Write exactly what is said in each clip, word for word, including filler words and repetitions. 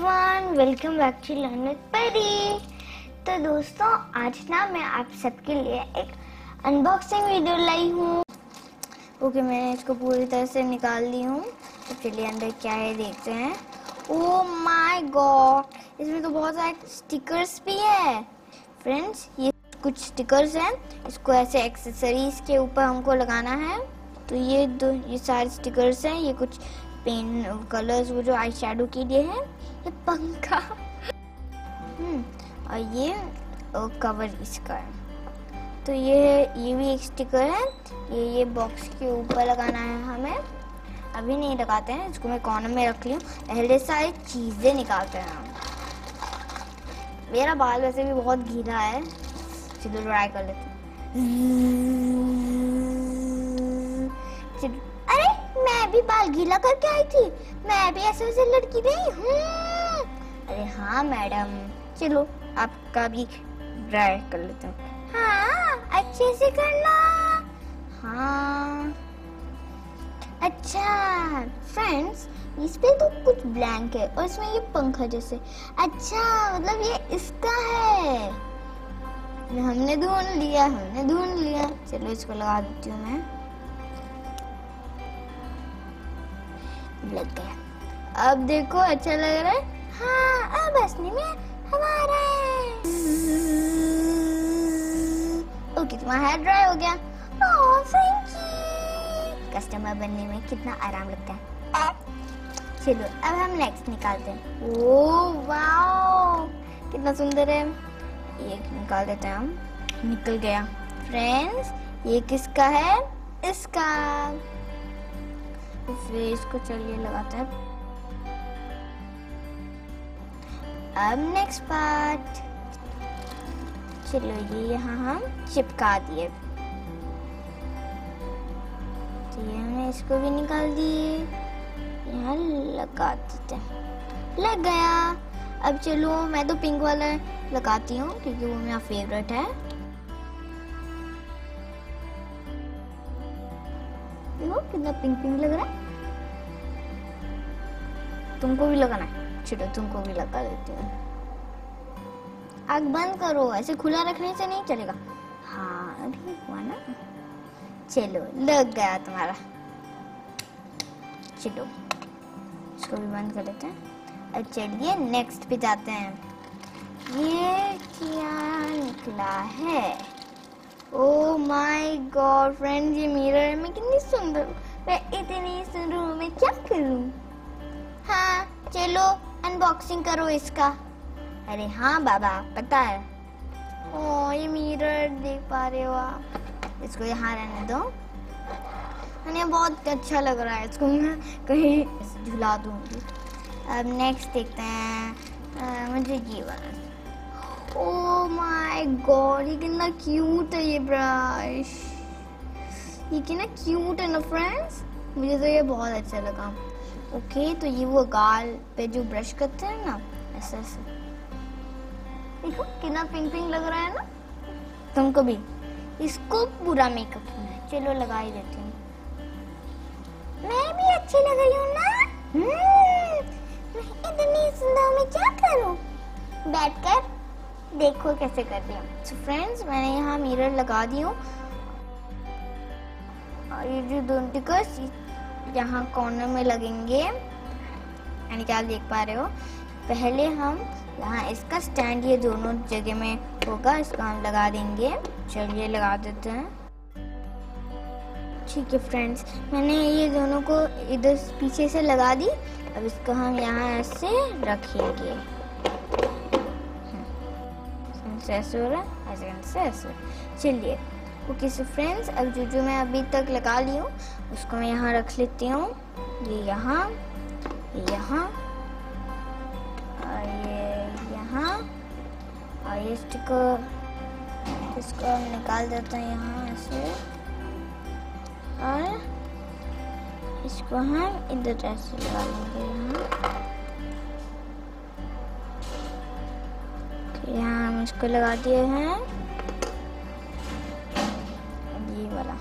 Everyone, welcome back to learn with Pari. तो दोस्तों, आज ना मैं आप सबके लिए एक अनबॉक्सिंग वीडियो लाई हूँ। ओके, मैंने इसको पूरी तरह से निकाल ली हूँ। तो चलिए अंदर क्या है देखते हैं। ओह माय गॉड, इसमें तो बहुत सारे स्टिकर्स भी है। फ्रेंड्स, ये कुछ स्टिकर्स हैं। इसको ऐसे एक्सेसरीज के ऊपर हमको लगाना है। तो ये दो ये सारे स्टिकर्स हैं। ये कुछ पेन कलर्स वो जो आई शैडो के लिए है। ये पंखा हम्म और ये कवर इसका है। तो ये ये भी एक स्टिकर है। ये ये बॉक्स के ऊपर लगाना है हमें। अभी नहीं लगाते हैं, इसको मैं कॉर्नर में रख ली हूँ। पहले सारी चीजें निकालते हैं। मेरा बाल वैसे भी बहुत गीला है। चलो ट्राई कर लेते हैं। अरे मैं भी बाल गीला करके आई थी। मैं भी ऐसे वैसे लड़की नहीं हूँ। अरे हाँ मैडम, चलो आपका भी ट्राई कर लेते हैं। हाँ, अच्छे से करना। हाँ अच्छा फ्रेंड्स, इस पे तो कुछ ब्लैंक है और इसमें ये पंखा जैसे। अच्छा, मतलब ये इसका है। हमने ढूंढ लिया हमने ढूंढ लिया चलो इसको लगा देती हूँ मैं। लग गया। अब देखो अच्छा लग रहा है। हाँ, अब असली में हमारा है। ओके, तुम्हारा हेयर ड्राई हो गया। Oh thank you. कस्टमर बनने में कितना आराम लगता है। चलो अब हम नेक्स्ट निकालते हैं। ओह वाओ, कितना सुंदर है। ये निकाल देते हैं हम। निकल गया। फ्रेंड्स, ये किसका है? इसका। फिर इसको चलिए लगाते हैं। अब नेक्स्ट पार्ट। चलो ये यहाँ हम चिपका दिए। तो ये हमने इसको भी निकाल दिए। यहाँ लगा देते हैं। लग गया। अब चलो मैं तो पिंक वाला लगाती हूँ क्योंकि वो मेरा फेवरेट है। देखो कितना पिंक पिंक लग रहा है। तुमको भी लगाना है? चलो तुमको भी लगा देती हूँ। आग बंद करो, ऐसे खुला रखने से नहीं चलेगा। हाँ अभी हुआ ना। चलो लग गया तुम्हारा। चलो इसको भी बंद कर देते हैं। अब चलिए नेक्स्ट पे जाते हैं। ये क्या निकला है? ओह माय गॉड फ्रेंड्स, ये मिरर में कितनी सुंदर। मैं इतनी सुंदर हूँ, मैं क्या करूँ? हाँ चलो अनबॉक्सिंग करो इसका। अरे हाँ बाबा, पता है। ओह ये मिरर देख पा रहे हो आप। इसको यहाँ रहने दो। मैंने बहुत अच्छा लग रहा है। इसको मैं कहीं झुला दूंगी। अब नेक्स्ट देखते हैं। आ, मुझे ये वाला। ओह माय गॉड, ये कितना क्यूट है। ये ब्रश ये कितना क्यूट है ना फ्रेंड्स। मुझे तो ये बहुत अच्छा लगा। ओके, तो ये वो गाल पे जो ब्रश करते हैं ना, ऐसे ऐसे। देखो कितना पिंक पिंक लग रहा है ना। तुमको भी इसको पूरा मेकअप करना है। चलो लगा ही देती हूँ। मैं भी अच्छी लग रही हूँ ना। मैं इतनी सुंदर, मैं क्या करूँ? बैठकर देखो कैसे कर रही हूँ। so फ्रेंड्स, मैंने यहाँ मिरर लगा दी हूँ। और ये जो दोनों टिकर्स यहाँ कॉर्नर में लगेंगे। यानी क्या देख पा रहे हो। पहले हम यहाँ इसका स्टैंड ये दोनों जगह में होगा, इसको हम लगा देंगे। चलिए लगा देते हैं। ठीक है फ्रेंड्स, मैंने ये दोनों को इधर पीछे से लगा दी। अब इसको हम यहाँ ऐसे रखेंगे। ऐसे हो रहा है, ऐसे ऐसे ऐसे। चलिए ओके सो फ्रेंड्स, अब जो जो मैं अभी तक लगा ली हूँ उसको मैं यहाँ रख लेती हूँ। ये यहाँ, ये यहाँ और ये यहाँ और ये स्टिकर, इसको हम निकाल देते हैं यहाँ ऐसे। और इसको हम इधर ऐसे लगा लेंगे। यहाँ यहाँ हम इसको लगा दिए हैं। ये वाला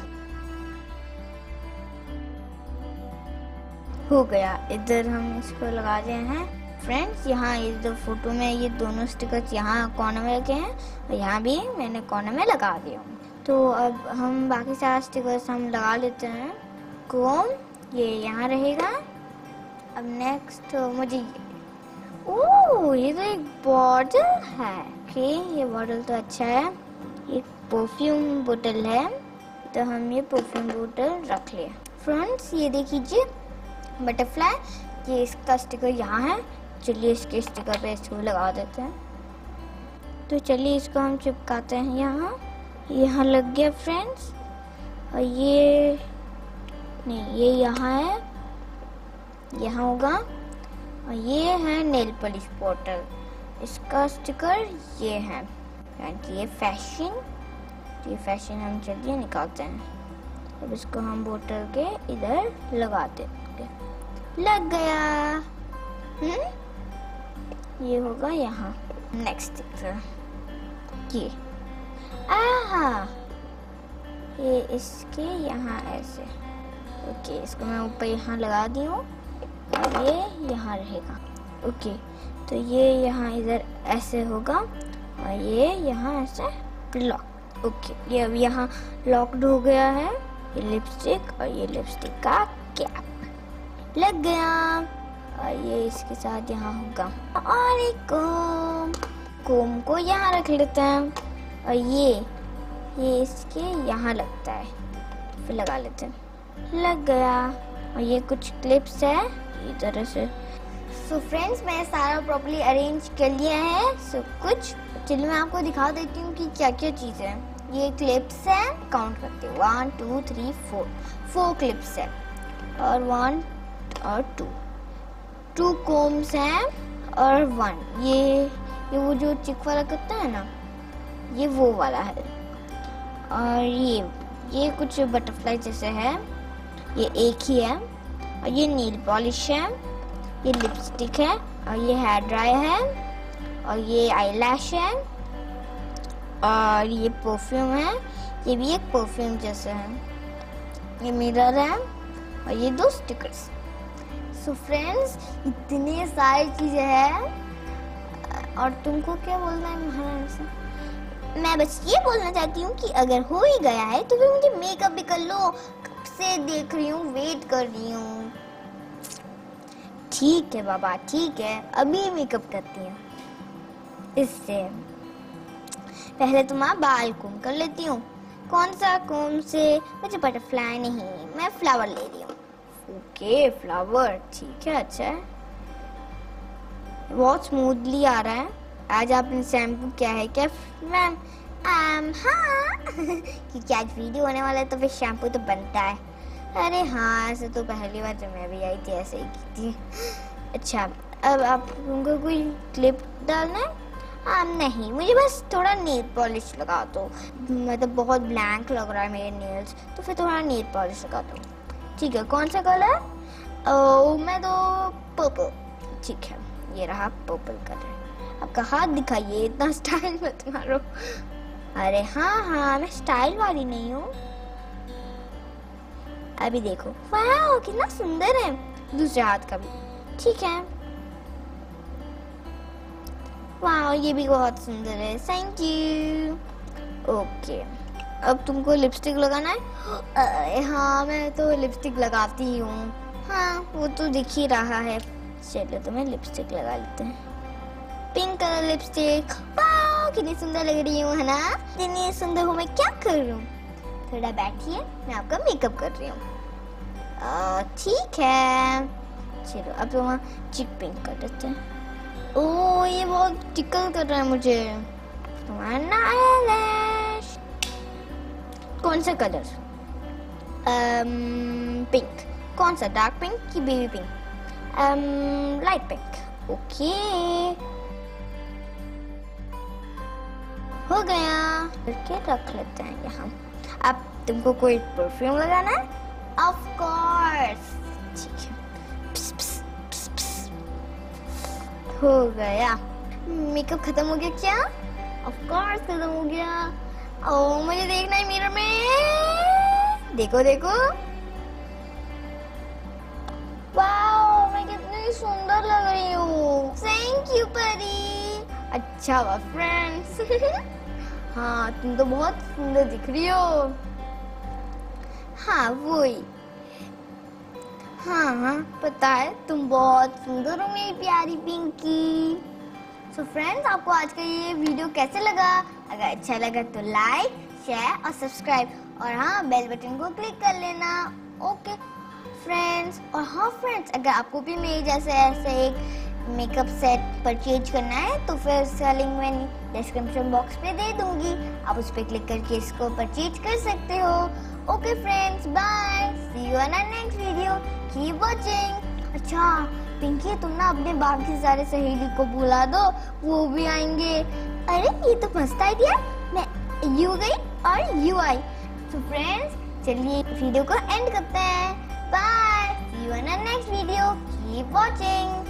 हो गया। इधर हम इसको लगा दिए हैं। फ्रेंड्स यहाँ इस दो फोटो में ये दोनों स्टिकर्स यहाँ कॉर्नर में रखे हैं और यहाँ भी मैंने कॉर्नर में लगा दिया हूँ। तो अब हम बाकी सारे स्टिकर्स हम लगा लेते हैं। कोम ये यहाँ रहेगा। अब नेक्स्ट मुझे ओह ये तो एक बॉटल है। ओके ये बॉटल तो अच्छा है। एक परफ्यूम बोतल है तो हम ये परफ्यूम बोतल रख ले। फ्रेंड्स ये देखिए बटरफ्लाई, ये इसका स्टिकर यहाँ है। चलिए इसके स्टिकर पे इसको लगा देते हैं। तो चलिए इसको हम चिपकाते हैं यहाँ। यहाँ लग गया फ्रेंड्स। और ये नहीं ये यहाँ है, यहाँ होगा। और ये है नेल पॉलिश बॉटल, इसका स्टिकर ये है। ये फैशन ये फैशन हम चलिए निकालते हैं। अब इसको हम बोतल के इधर लगाते हैं। लग गया। हम्म ये होगा यहाँ। नेक्स्ट ये आहा ये इसके यहाँ ऐसे। ओके इसको मैं ऊपर यहाँ लगा दी हूँ और ये यहाँ रहेगा। ओके तो ये यहाँ इधर ऐसे होगा और ये यहाँ ऐसे लॉक। ओके ये अब यहाँ लॉक्ड हो गया है। ये लिपस्टिक और ये लिपस्टिक का कैप लग गया। और ये इसके साथ यहाँ होगा। और एक कोम कोम को यहाँ रख लेते हैं। और ये ये इसके यहाँ लगता है, फिर लगा लेते हैं। लग गया। और ये कुछ क्लिप्स है इस तरह से। सो फ्रेंड्स मैं सारा प्रॉपर्ली अरेंज कर लिया है सब कुछ। चलिए मैं आपको दिखा देती हूँ कि क्या क्या चीज़ें हैं। ये क्लिप्स है, काउंट करते हैं। One two three four four clips है और वन और टू टू कोम्स हैं और वन ये ये वो जो चिक वाला करता है ना, ये वो वाला है। और ये ये कुछ बटरफ्लाई जैसे है, ये एक ही है। और ये नील पॉलिश है, ये लिपस्टिक है और ये हेयर ड्राई है और ये आईलैश है और ये परफ्यूम है। ये भी एक परफ्यूम जैसे है। ये मिरर है और ये दो स्टिकर्स। सो फ्रेंड्स इतने सारी चीजें हैं। और तुमको क्या बोलना है महारानी से? मैं बस ये बोलना चाहती हूँ कि अगर हो ही गया है तो फिर मुझे मेकअप भी कर लो। कब से देख रही हूँ, वेट कर रही हूँ। ठीक है बाबा ठीक है, अभी मेकअप करती हूँ। इससे पहले तो मैं बाल कोम कर लेती हूँ। कौन सा कोम से? मुझे बटरफ्लाई नहीं, मैं फ्लावर ले रही हूँ। ओके फ्लावर ठीक है, अच्छा है। बहुत स्मूथली आ रहा है। आज आपने शैम्पू क्या है क्या मैम? um, हाँ क्योंकि आज वीडियो होने वाला है तो फिर शैम्पू तो बनता है। अरे हाँ ऐसे तो पहली बार जब मैं भी आई थी ऐसे ही की थी। अच्छा अब आपको कोई क्लिप डालना है? हाँ नहीं, मुझे बस थोड़ा नेल पॉलिश लगा दो। मतलब बहुत ब्लैंक लग रहा है मेरे नेल्स, तो फिर थोड़ा नेल पॉलिश लगा दो। ठीक है, कौन सा कलर? ओह मैं तो पर्पल। ठीक है, ये रहा पर्पल कलर। आपका हाथ दिखाइए, इतना स्टाइल मत मारो। अरे हाँ हाँ मैं स्टाइल वाली नहीं हूँ। अभी देखो, वाह कितना सुंदर है। दूसरे हाथ का भी ठीक है। वाह ये भी बहुत सुंदर है, थैंक यू। ओके अब तुमको लिपस्टिक लगाना है? अरे हाँ मैं तो लिपस्टिक लगाती ही हूँ। हाँ वो तो दिख ही रहा है। चलो तो मैं लिपस्टिक लगा लेते हैं। Pink colour lipstick. वाह कितनी सुंदर लग रही हूँ, है ना? इतनी सुंदर हूँ मैं, क्या कर रही हूँ? थोड़ा बैठिए, मैं आपका मेकअप कर रही हूँ। ठीक है चलो अब तो वहाँ चिक पिंक कर देते हैं। ओह ये बहुत टिकल कर रहा है मुझे। तुम्हारा आईलैश कौन सा कलर? पिंक। कौन सा? डार्क पिंक की baby pink? Light pink. Okay हो गया। करके रख लेते हैं यहाँ। अब तुमको कोई परफ्यूम लगाना है? ऑफ कोर्स ठीक है। पिस, पिस, पिस, पिस। हो गया। मेकअप खत्म हो गया क्या? ऑफ कोर्स खत्म हो गया। ओह मुझे देखना है मिरर में। देखो देखो, वाओ मैं कितनी सुंदर लग रही हूँ। अच्छा हुआ फ्रेंड्स। हाँ तुम तो बहुत सुंदर दिख रही हो। हाँ वही, हाँ हाँ पता है तुम बहुत सुंदर हो मेरी प्यारी पिंकी। सो फ्रेंड्स, आपको आज का ये वीडियो कैसे लगा? अगर अच्छा लगा तो लाइक, शेयर और सब्सक्राइब, और हाँ बेल बटन को क्लिक कर लेना। ओके फ्रेंड्स, और हाँ फ्रेंड्स, अगर आपको भी मेरे जैसे ऐसे एक मेकअप सेट परचेज करना है तो फिर इसका लिंक मैं डिस्क्रिप्शन बॉक्स पे दे दूंगी, आप उस पर क्लिक करके इसको परचेज कर सकते हो। Okay friends, bye, see you in next video, keep watching. अच्छा पिंकी, तुम ना अपने बाकी सारे सहेली को बुला दो, वो भी आएंगे। अरे ये तो मस्त आइडिया, मैं यू गई और यू आई। तो फ्रेंड्स चलिए वीडियो को एंड करते हैं। Bye, see you in next video, keep watching.